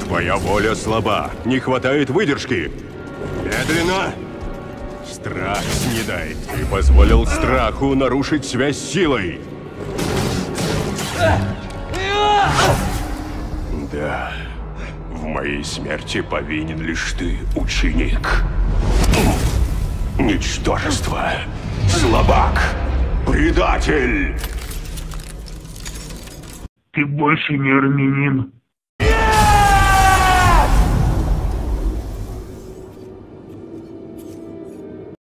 Твоя воля слаба, не хватает выдержки. Медленно. Страх снедает. Ты позволил страху нарушить связь с силой. Да, в моей смерти повинен лишь ты, ученик. Ничтожество, слабак, предатель. Ты больше не армянин.